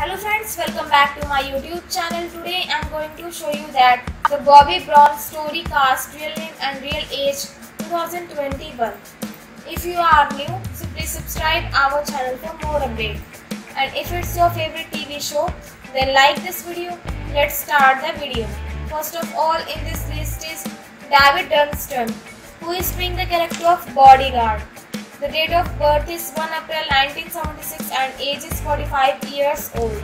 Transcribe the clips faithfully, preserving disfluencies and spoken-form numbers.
Hello friends, welcome back to my YouTube channel. Today I am going to show you that the Bobby Brown story cast, real name and real age twenty twenty-one. If you are new, so please subscribe our channel for more updates. And if it's your favorite T V show, then like this video. Let's start the video. First of all, in this list is David Dunstan, who is playing the character of Bodyguard. The date of birth is first of April nineteen seventy-six and age is forty-five years old.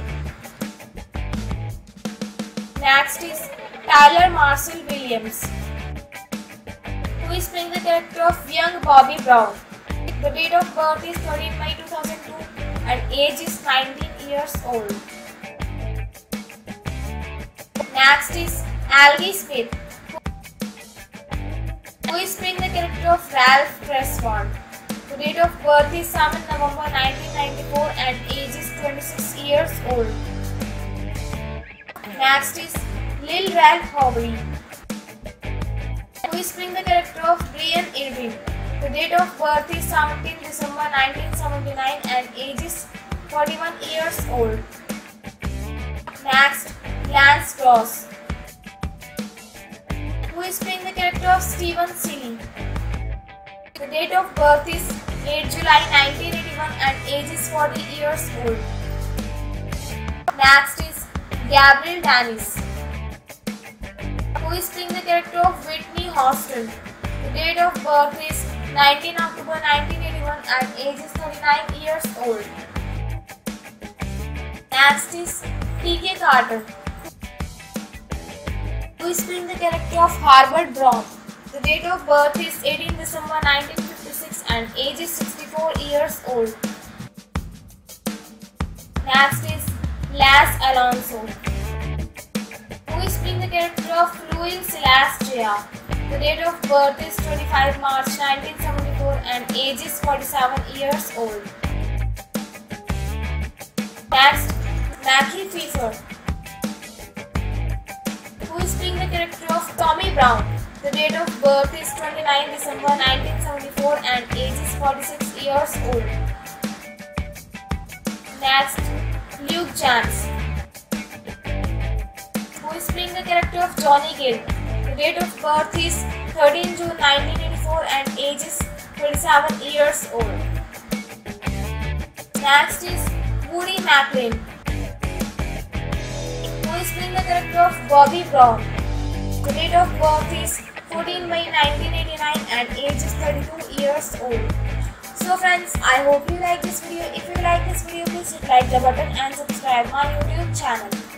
Next is Tyler Marshall Williams, who is playing the character of young Bobby Brown. The date of birth is thirteenth May two thousand two and age is nineteen years old. Next is Algie Smith, who is playing the character of Ralph Tresvant. The date of birth is seventh November nineteen ninety-four and age is twenty-six years old. Next is Lil Rel Howery, who is playing the character of Brian Irving. The date of birth is seventeenth December nineteen seventy-nine and age is forty-one years old. Next, Lance Cross, who is playing the character of Steven Seeley. The date of birth is eighth July nineteen eighty-one and age is forty years old. Next is Gabriel Dennis, who is playing the character of Whitney Houston. The date of birth is nineteenth October nineteen eighty-one and age is thirty-nine years old. Next is T K Carter, who is playing the character of Harbert Brown. The date of birth is eighteenth December nineteen fifty-six and age is sixty-four years old. Next is Las Alonso, who is playing the character of Louis Celestia. The date of birth is twenty-fifth March nineteen seventy-four and age is forty-seven years old. Next, Mackie Pfeiffer, who is playing the character of Tommy Brown. The date of birth is twenty-ninth December nineteen seventy-four and age is forty-six years old. Next, Luke Chance, who is playing the character of Johnny Gill. The date of birth is thirteenth June nineteen eighty-four and age is twenty-seven years old. Next is Woody McLean, who is playing the character of Bobby Brown. The date of birth is fourteenth May nineteen eighty-nine and age is thirty-two years old. So friends, I hope you like this video. If you like this video, please hit like the button and subscribe my YouTube channel.